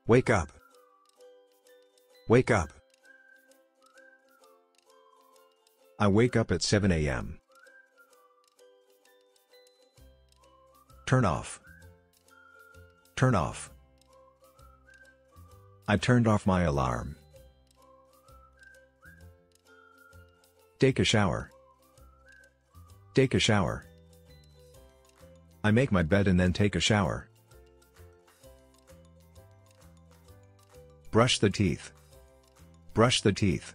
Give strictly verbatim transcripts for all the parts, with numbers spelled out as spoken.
Wake up. Wake up. I wake up at seven A M Turn off. Turn off. I turned off my alarm. Take a shower. Take a shower. I make my bed and then take a shower. Brush the teeth. Brush the teeth.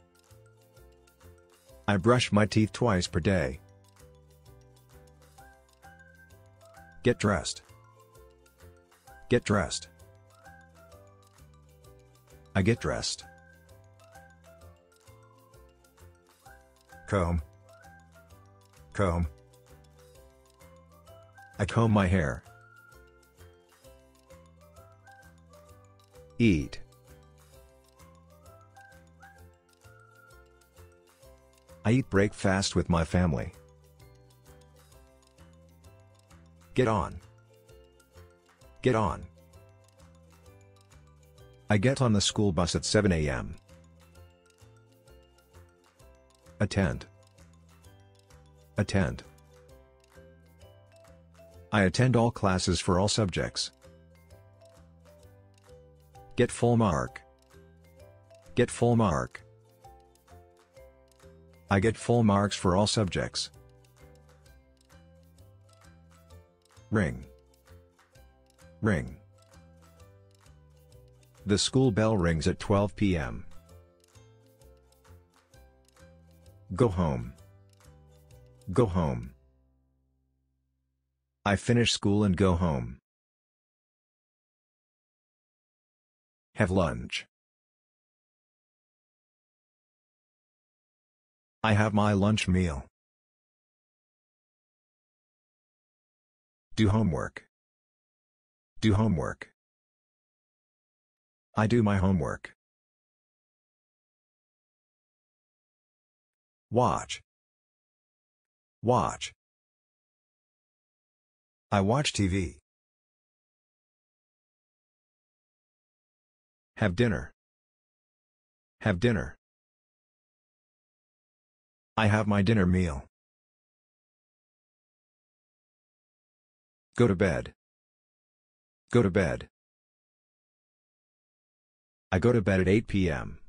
I brush my teeth twice per day. Get dressed. Get dressed. I get dressed. Comb. Comb. I comb my hair. Eat. I eat breakfast with my family. Get on. Get on. I get on the school bus at seven A M Attend. Attend. I attend all classes for all subjects. Get full mark. Get full mark. I get full marks for all subjects. Ring. Ring. The school bell rings at twelve P M Go home. Go home. I finish school and go home. Have lunch. I have my lunch meal. Do homework. Do homework. I do my homework. Watch. Watch. I watch T V. Have dinner. Have dinner. I have my dinner meal. Go to bed. Go to bed. I go to bed at eight P M